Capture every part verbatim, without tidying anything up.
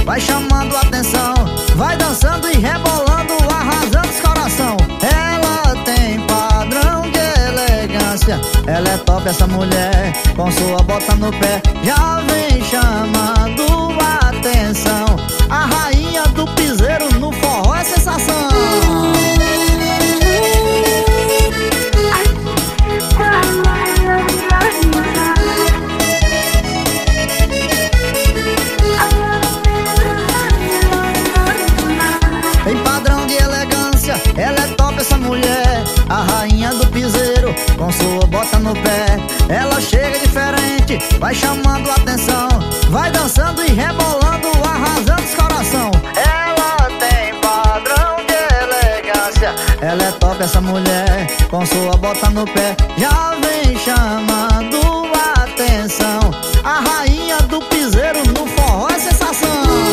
vai chamando a atenção, vai dançando e rebolando, arrasando os coração. Ela tem padrão de elegância, ela é top essa mulher, com sua bota no pé, já vem chamando a atenção. A rainha do piseiro no forró é sensação. Tem padrão de elegância, ela é top essa mulher, a rainha do piseiro, com sua bota no pé. Ela chega diferente, vai chamando a atenção, vai dançando e rebolando, arrasando os coração. Ela tem padrão de elegância, ela é top essa mulher, com sua bota no pé, já vem chamando a atenção. A rainha do piseiro no forró é sensação.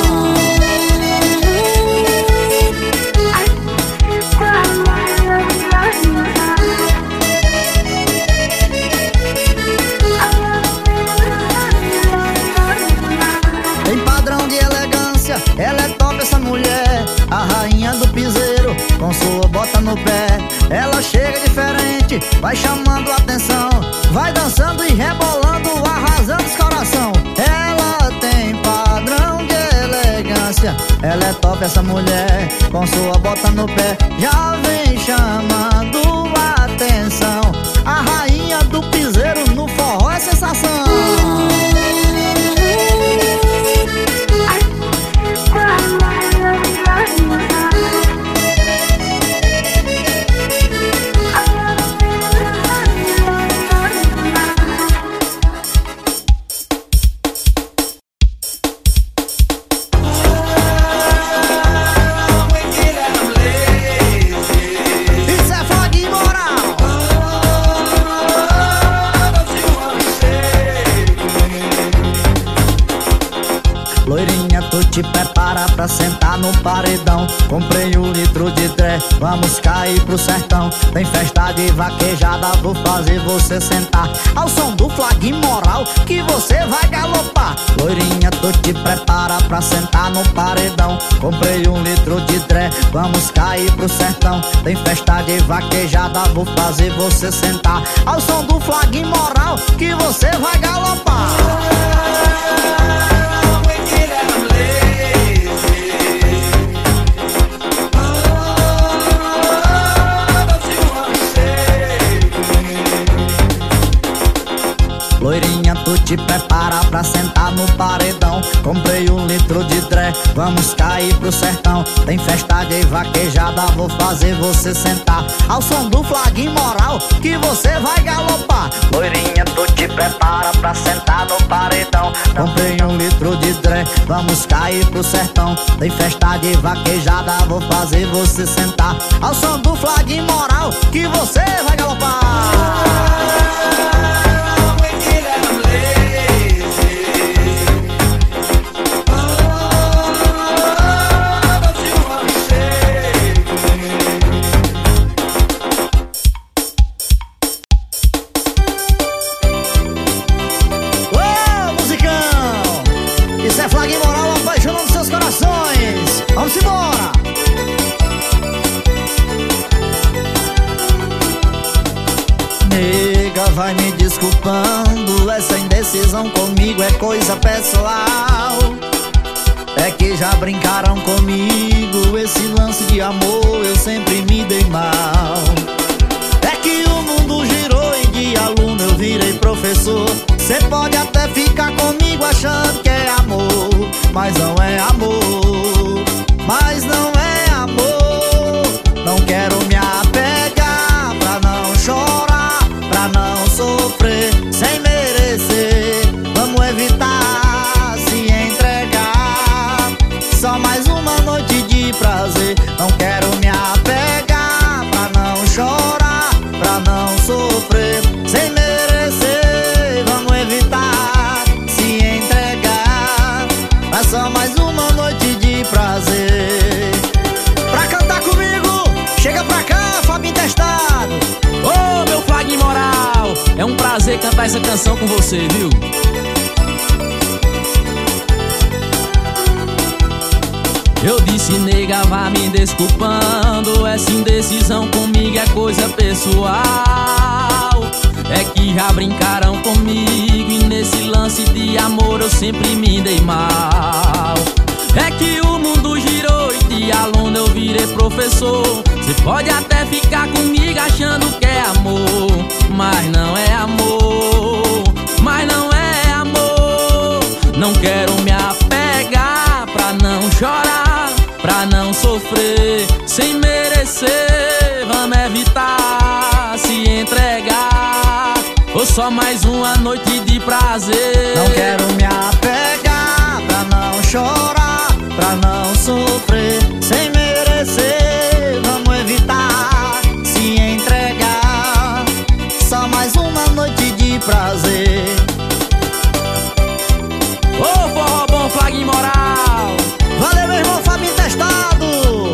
Ela é top essa mulher, a rainha do piseiro, com sua bota no pé. Ela chega diferente, vai chamando a atenção, vai dançando e rebolando, arrasando os coração. Ela tem padrão de elegância, ela é top essa mulher, com sua bota no pé, já vem chamando a atenção. A rainha do piseiro no forró é sensação. Te prepara pra sentar no paredão. Comprei um litro de tré, vamos cair pro sertão. Tem festa de vaquejada, vou fazer você sentar ao som do flag moral que você vai galopar. Loirinha, tu te prepara pra sentar no paredão. Comprei um litro de tré, vamos cair pro sertão. Tem festa de vaquejada, vou fazer você sentar ao som do flag moral que você vai galopar. Loirinha, tu te prepara pra sentar no paredão. Comprei um litro de tré, vamos cair pro sertão. Tem festa de vaquejada, vou fazer você sentar ao som do flag moral que você vai galopar. Loirinha, tu te prepara pra sentar no paredão. Comprei um litro de tré, vamos cair pro sertão. Tem festa de vaquejada, vou fazer você sentar ao som do flag moral que você vai galopar. Vamos embora! Nega, vai me desculpando, essa indecisão comigo é coisa pessoal. É que já brincaram comigo, esse lance de amor eu sempre me dei mal. É que o mundo girou e de aluno eu virei professor. Cê pode até ficar comigo achando que é amor, mas não é amor, mas não é amor. Não quero me apegar pra não chorar, pra não sofrer sem merecer. Vamos evitar se entregar, só mais uma noite de prazer. Não quero me apegar pra não chorar, pra não sofrer sem merecer. Vamos evitar se entregar, mas só mais uma noite de prazer. Pra cantar comigo, chega pra cá, Fabinho Testado. Ô, oh, meu flag moral, é um prazer cantar essa canção com você, viu? Eu disse, nega, vá me desculpando, essa indecisão comigo é coisa pessoal. É que já brincaram comigo e nesse lance de amor eu sempre me dei mal. É que o mundo girou e de aluno eu virei professor. Cê pode até ficar comigo achando que é amor, mas não é amor, mas não é amor. Não quero me apegar pra não chorar, pra não sofrer sem merecer. Vamos evitar se entregar, ou só mais uma noite de prazer. Não quero me apegar pra não chorar, pra não sofrer sem merecer. Vamos evitar se entregar, só mais uma noite de prazer. Ô, forró bom, Flag Moral. Valeu, meu irmão Fabinho Testado.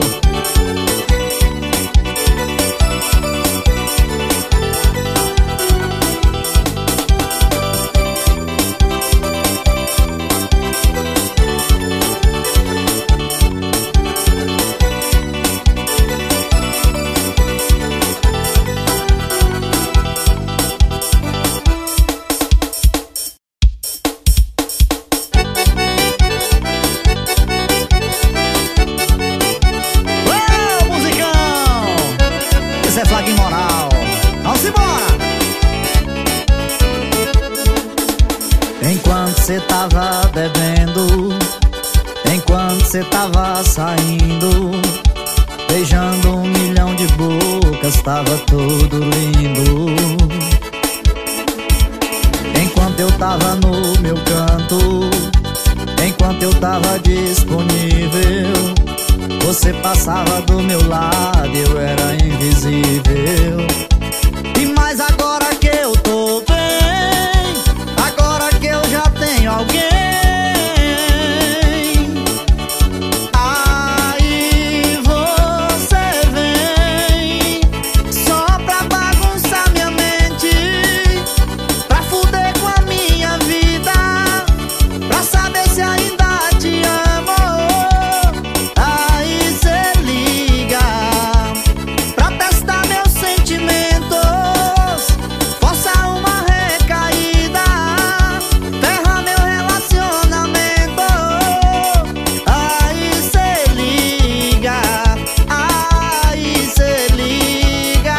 Cê tava bebendo, enquanto cê tava saindo, beijando um milhão de bocas, tava tudo lindo. Enquanto eu tava no meu canto, enquanto eu tava disponível, você passava do meu lado, eu era invisível. E mais agora que eu tô bem, agora que eu já tenho alguém, aí você vem só pra bagunçar minha mente, pra fuder com a minha vida, pra saber se ainda te amo. Aí cê liga pra testar meus sentimentos, força uma recaída, ferra meu relacionamento. Aí cê liga, aí cê liga.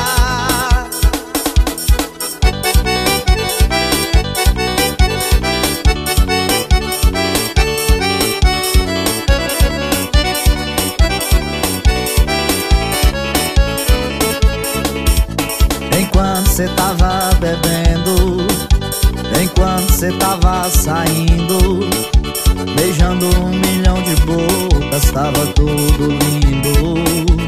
Enquanto cê tava bebendo, enquanto cê tava saindo, beijando um milhão de bocas, tava tudo lindo.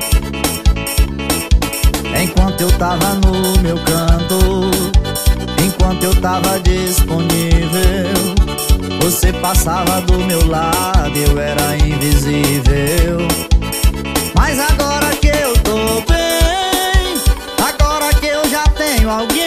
Enquanto eu tava no meu canto, enquanto eu tava disponível, você passava do meu lado, eu era invisível. Mas agora que eu tô bem, agora que eu já tenho alguém,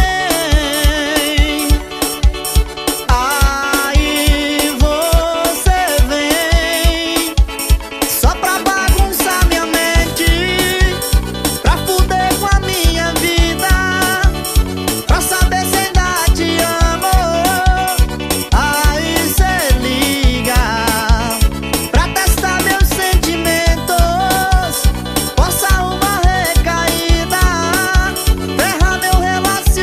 aí você vem só pra bagunçar minha mente, pra fuder com a minha vida, pra saber se ainda te amo. Aí cê liga pra testar meus sentimentos, força uma recaída, ferra meu relacionamento.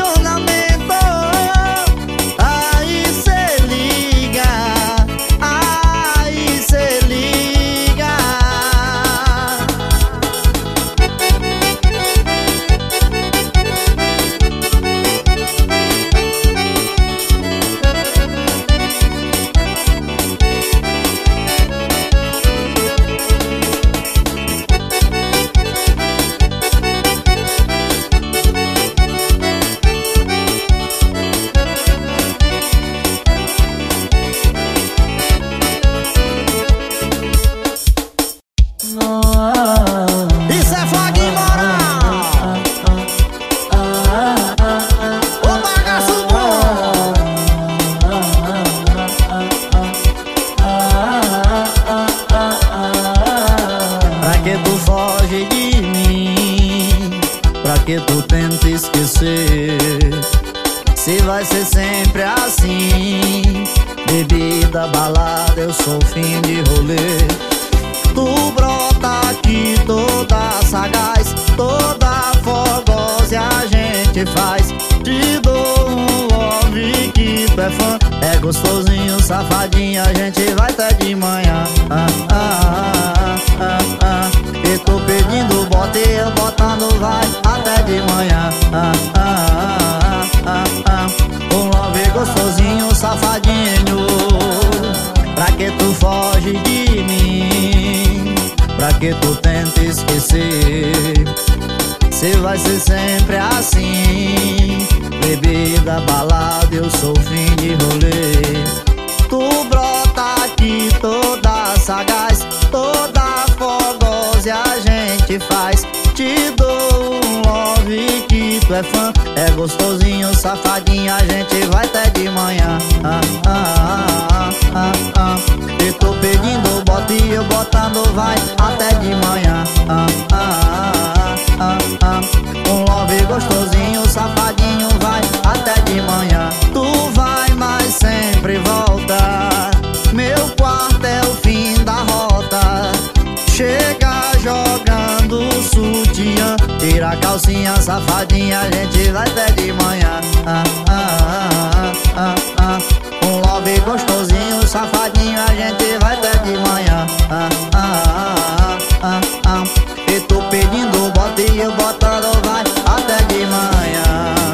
Se vai ser sempre assim, bebida, balada, eu sou fim de rolê. Tu brota aqui toda sagaz, toda fogosa e a gente faz. Te dou um love que tu é fã, é gostosinho, safadinho, a gente vai até de manhã. ah, ah, ah, ah, ah. E tô pedindo bota e eu botando vai até de manhã. ah, ah, ah, ah, ah. Um love gostosinho, safadinho, pra que tu foge de mim? Pra que tu tenta esquecer? Se vai ser sempre assim, bebida, balada, eu sou fim de rolê. Tu brota aqui toda sagaz, toda fogosa e a gente faz. Te dou um love que tu é fã, é gostosinho, safadinho, a gente vai até de manhã. ah, ah, ah, ah, ah. E tô pedindo bota e eu botando vai até de manhã. ah, ah, ah, ah, ah. Um love gostosinho, safadinho, vai até de manhã. Tu vai, mas sempre volta, meu quarto é o fim da rota. Chega jogando sutiã, tira a calcinha, safadinha, a gente vai até de manhã. ah, ah, ah, ah, ah. Um love gostosinho, safadinho, a gente vai até de manhã. ah, ah, ah, ah, ah. E tô pedindo bota e eu botando vai até de manhã.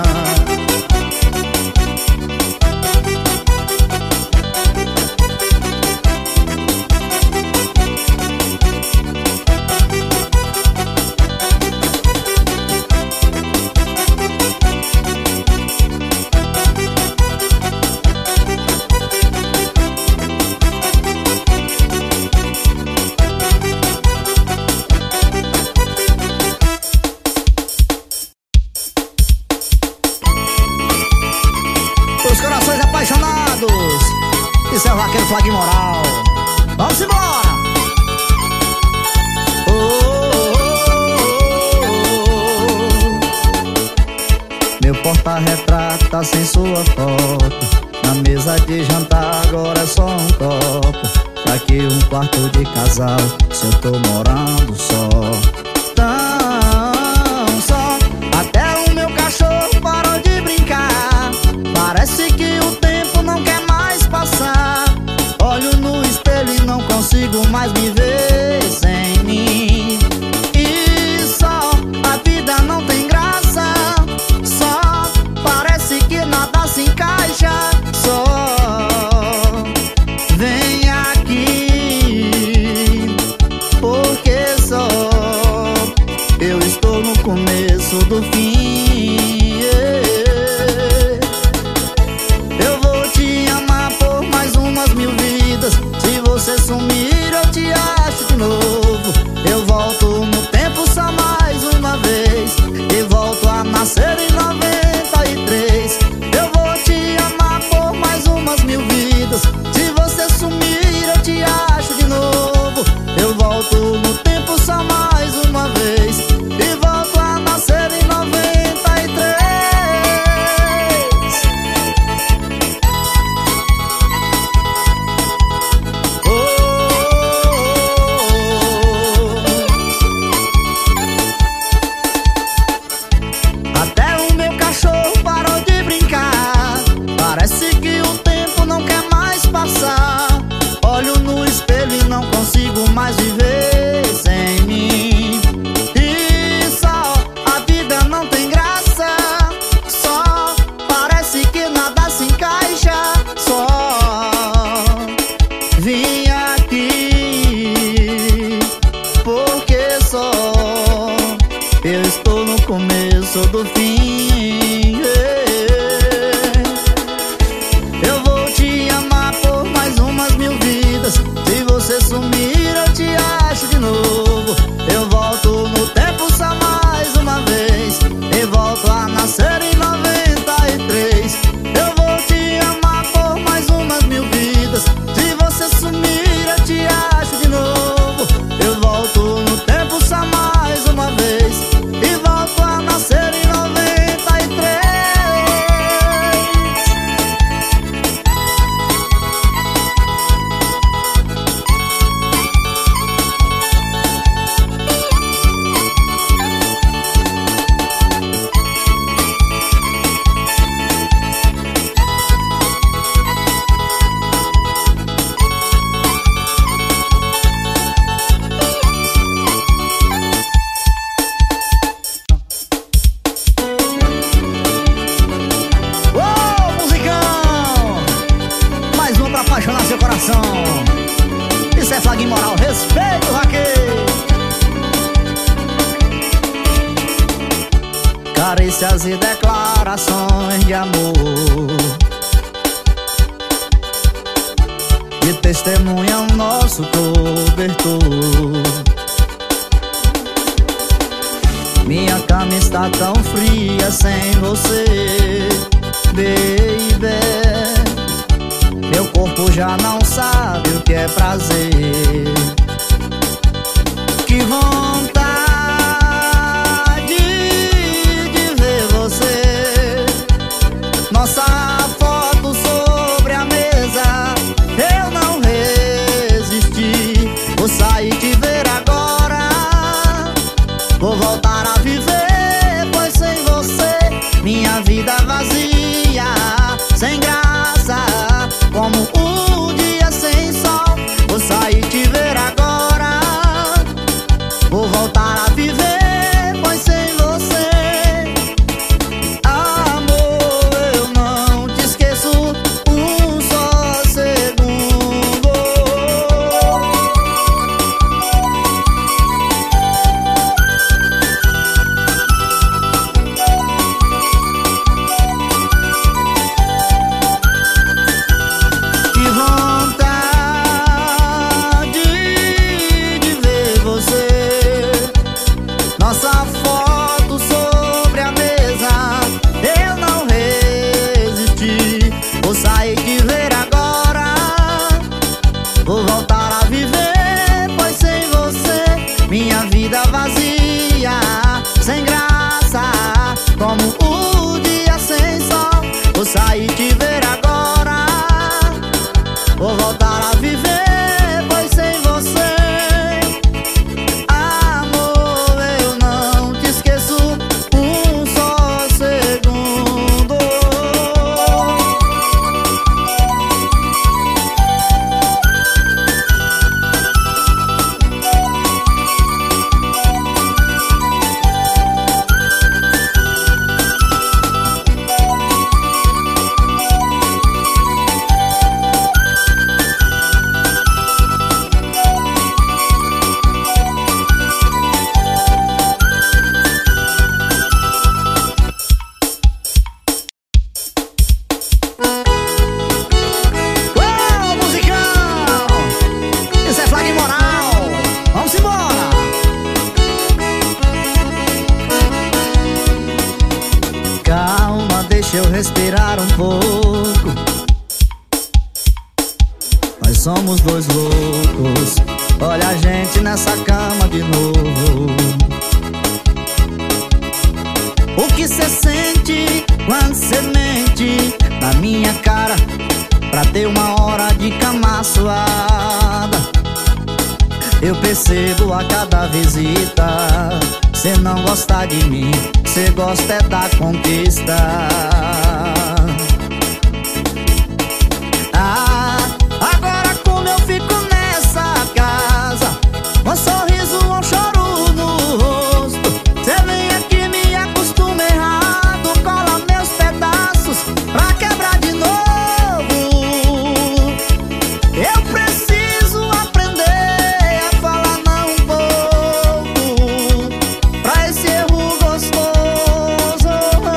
Os corações apaixonados, isso é o vaqueiro Flag Moral. Vamos embora! Oh, oh, oh, oh. Meu porta-retrato tá sem sua foto, na mesa de jantar agora é só um copo. Pra que um quarto de casal se eu tô morando só? Tão só, até o meu cachorro parou de brincar. Parece que o tempo não quer mais passar. Olho no espelho e não consigo mais me ver sem mim. E só, a vida não tem graça. Só, parece que nada se encaixa. Só, vem aqui, porque só coração. Isso é flag moral, respeito, Raquel. Carícias e declarações de amor que testemunham nosso cobertor. Minha cama está tão fria sem você, baby. Meu corpo já não sabe o que é prazer. Que vontade de ver você. Nossa foto sobre a mesa, eu não resisti. Vou sair te ver agora, vou voltar a viver, pois sem você minha vida vazia, sem graça, como um dia sem sol. Vou sair te ver agora, vou voltar a viver, pois sem você, amor, eu não te esqueço um só segundo. Que vontade de ver você. Nossa foto sobre a mesa, eu não resisti. Vou sair de ver agora, vou voltar a viver, pois sem você minha vida vazia, sem graça, como o dia sem sol. Vou sair te ver agora, vou voltar a viver, pois sem você, amor, eu não te esqueço um só segundo. Uou, musicão! Isso é flag moral. Vamos embora. Calma, deixa eu respirar um pouco. Nós somos dois loucos. Olha a gente nessa cama de novo. O que cê sente quando cê mente na minha cara, pra ter uma hora de cama suada? Eu percebo a cada visita, cê não gosta de mim, cê gosta é da conquista. Ah, agora como eu fico nessa casa, um sorriso, um choro no rosto. Cê vem aqui, me acostuma errado, cola meus pedaços pra quebrar de novo. Eu preciso aprender a falar não um pouco, pra esse erro gostoso.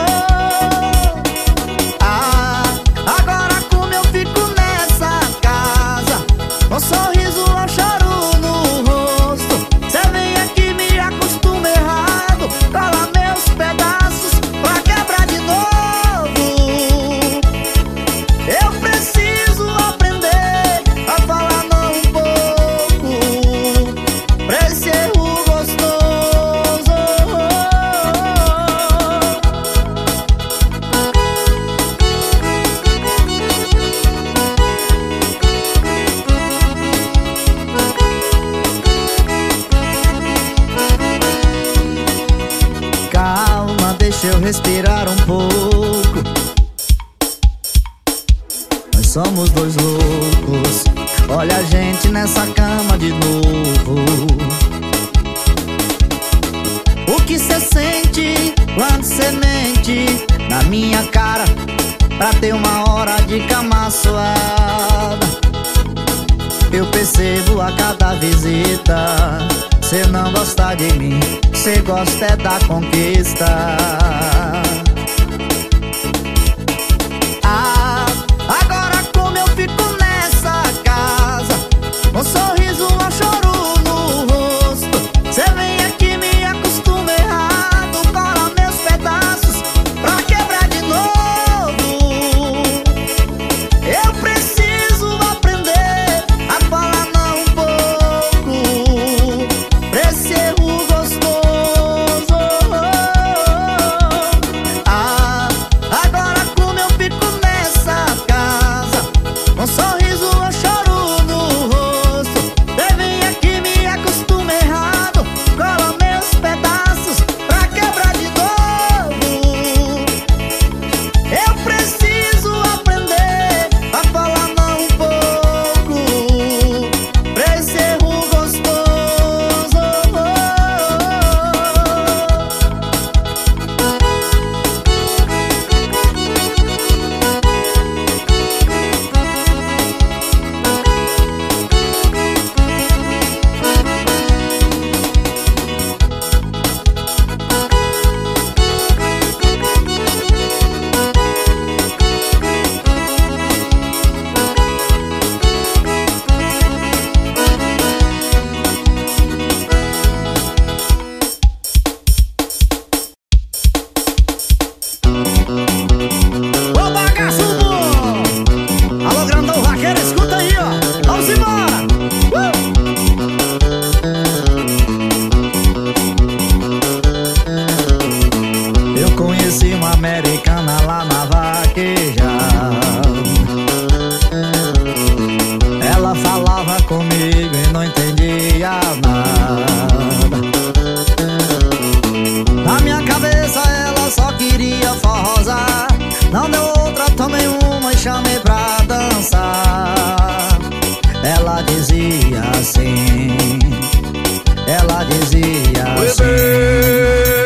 Ah, agora como eu fico nessa casa, um sorriso, um choro no rosto. Cê vem aqui, me acostuma errado, cola meus pedaços pra quebrar de novo. Eu preciso aprender a falar não um pouco, pra esse erro gostoso. Calma, deixa eu respirar um pouco. Nós somos dois loucos. Olha a gente nessa cama de novo. O que cê sente quando cê mente na minha cara, pra ter uma hora de cama suada? Eu percebo a cada visita, cê não gosta de mim, cê gosta é da conquista. Ah, agora como eu fico nessa casa, com sorriso ou choro no rosto, cê vem aqui me acostuma errado, cola meus pedaços pra quebrar de novo. Eu preciso aprender a falar não um pouco pra esse erro gostoso. Ah, agora como eu fico nessa casa, com sorriso ou choro no rosto, cê vem aqui me acostuma errado, cola meus pedaços pra quebrar de novo. Eu preciso aprender a falar não um pouco pra esse erro gostoso. Ô bagaço bom! Alô, grandão vaqueiro, escuta aí, ó. Vamos embora! Uh! Eu conheci uma americana lá na vaqueja. Ela falava comigo e não entendia nada. Na minha cabeça ela só queria forrosar. Não deu outra, tomei uma e chamei pra dançar. Ela dizia assim, ela dizia assim: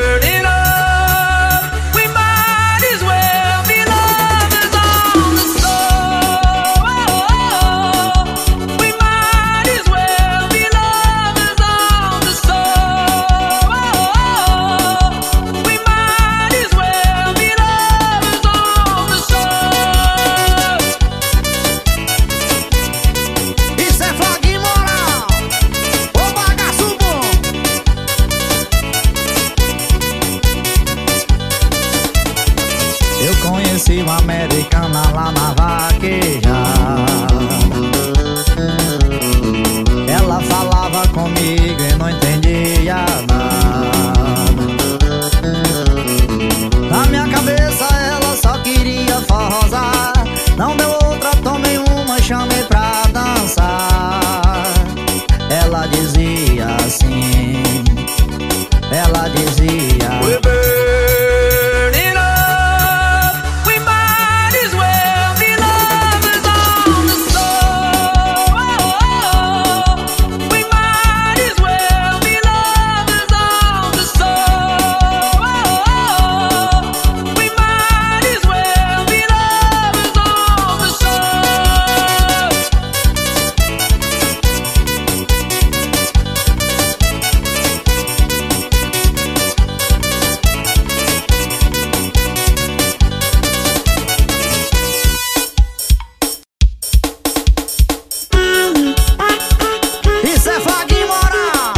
isso é Flaguinho Moral, ô bagaço bom! Eu conheci uma americana lá na vaqueja. Ela falava comigo e não entendia nada. Na minha cabeça ela só queria forrosar. Não deu outra, tomei uma e chamei pra dançar. Ela dizia assim, ela dizia: We're burning up, we might as well be lovers on the soul. We might as well be lovers on the soul. We might as well be lovers on the soul. isso é Flaguinho Moral!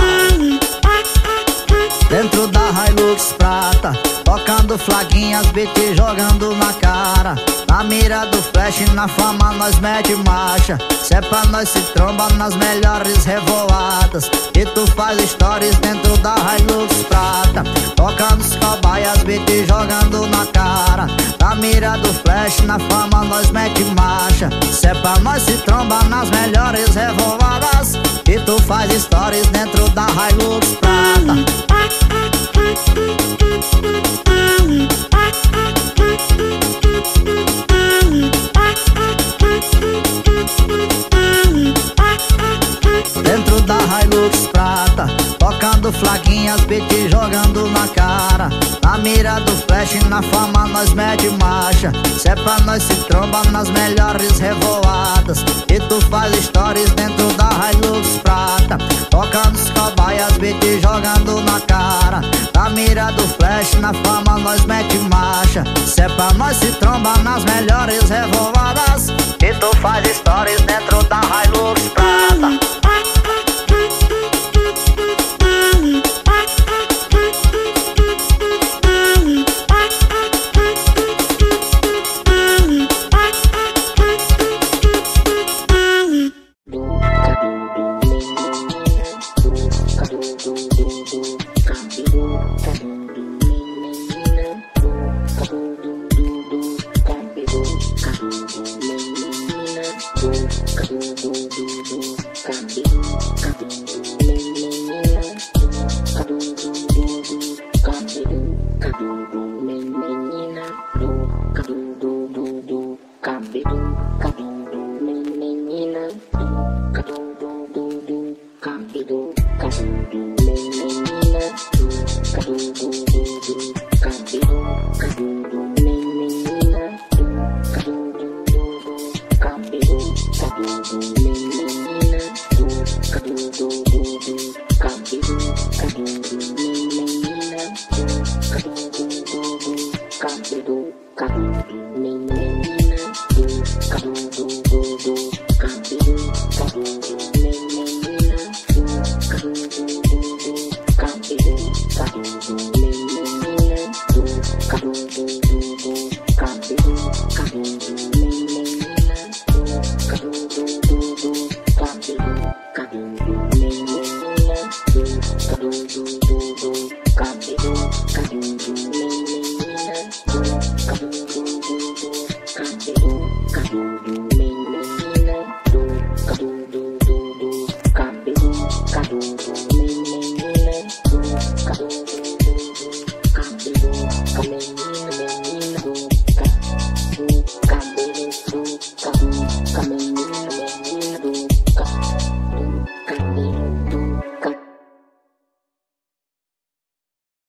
Dentro da Hilux prata, tocando flaguinhas, beat jogando na cara. Na mira do flash, na fama nós mete marcha. Se é pra nós se tromba nas melhores revoadas. E tu faz stories dentro da Hilux prata, tocando os cobaias, beat jogando na cara. Na mira do flash, na fama nós mete marcha. Se é pra nós se tromba nas melhores revoadas. E tu faz stories dentro da Hilux prata. Dentro da Hilux prata, tocando flaguinhas, beat jogando na cara. Na Na mira do flash, na fama nós mete marcha. Se é pra nós se tromba nas melhores revoadas. E tu faz stories dentro da Hilux prata, toca nos cobaias, beat jogando na cara. Na mira do flash, na fama nós mete marcha. Se é pra nós se tromba nas melhores revoadas. E tu faz stories dentro da Hilux prata. Cabelo, cabelo, menina, cabelo, cabelo.